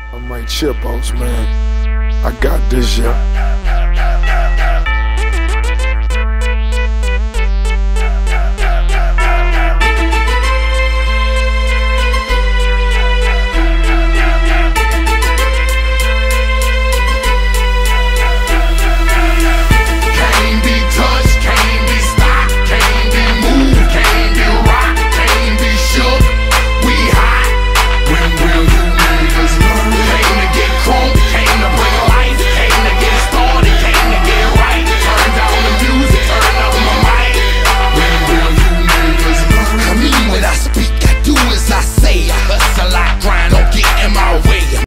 I might chip outs, man. I got this, yeah.